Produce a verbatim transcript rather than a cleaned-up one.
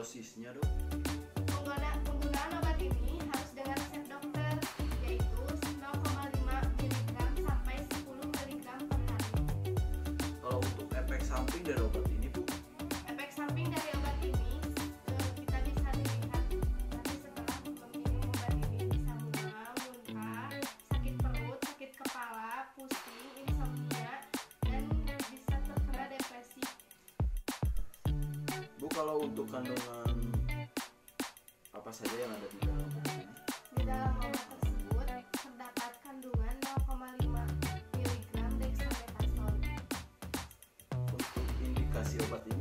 dosisnya dok? Pengguna, penggunaan obat ini harus dengan resep dokter, yaitu nol koma lima miligram sampai sepuluh miligram per hari. Kalau untuk efek samping dari obat ini bu? Efek samping dari obat ini eh, kita bisa dilihat nanti setelah meminum obat ini, bisa mual, muntah, sakit perut, sakit kepala, pusing, insomnia, dan bisa terkena depresi. Bu, kalau untuk kandungan apa saja yang ada di dalam obat ini? Di dalam obat tersebut terdapat kandungan nol koma lima miligram dexamethasone. Untuk indikasi obat ini